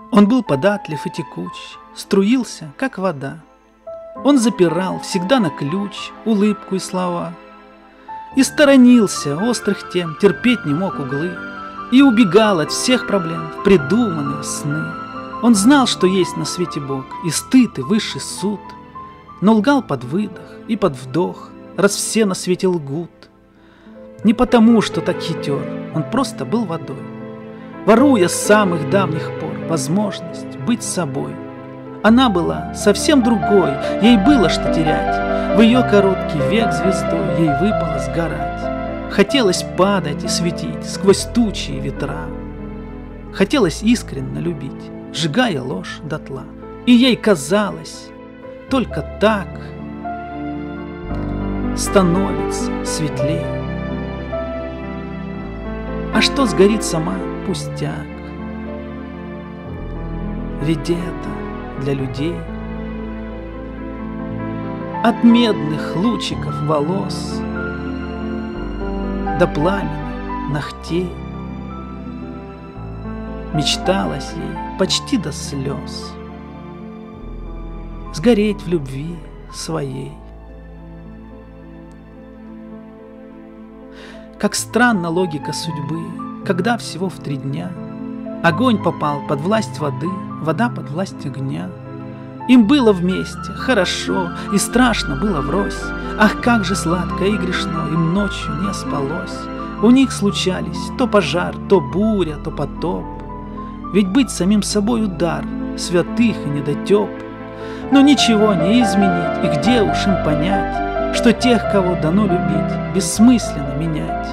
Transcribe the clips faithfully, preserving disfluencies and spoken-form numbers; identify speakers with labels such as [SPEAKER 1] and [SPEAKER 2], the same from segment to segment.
[SPEAKER 1] Он был податлив и текуч, струился, как вода. Он запирал всегда на ключ улыбку и слова. И сторонился острых тем, терпеть не мог углы, и убегал от всех проблем в придуманные сны. Он знал, что есть на свете Бог, и стыд, и высший суд, но лгал под выдох и под вдох, раз все на свете лгут. Не потому, что так хитер, он просто был водой, воруя с самых давних пор возможность быть собой. Она была совсем другой, ей было что терять, в ее короткий век звездой ей выпало сгорать. Хотелось падать и светить сквозь тучи и ветра, хотелось искренне любить, сжигая ложь дотла. И ей казалось, только так становится светлее. А что сгорит сама, пустяк. Ведь это для людей. От медных лучиков волос до пламени ногтей мечталось ей почти до слез сгореть в любви своей. Как странна логика судьбы, когда всего в три дня огонь попал под власть воды, вода под власть огня. Им было вместе хорошо и страшно было врозь. Ах, как же сладко и грешно им ночью не спалось. У них случались то пожар, то буря, то потоп. Ведь быть самим собой удар святых и недотеп. Но ничего не изменить, и где уж им понять, что тех, кого дано любить, бессмысленно менять.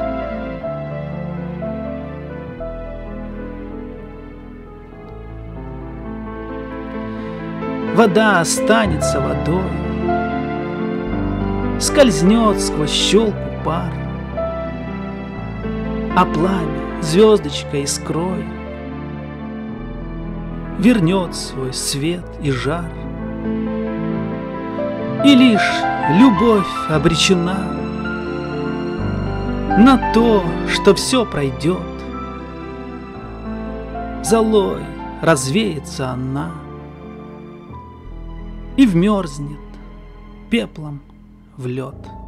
[SPEAKER 1] Вода останется водой, скользнет сквозь щелку пар, а пламя звездочкой искрой вернет свой свет и жар. И лишь любовь обречена на то, что все пройдет. Золой развеется она и вмерзнет пеплом в лед.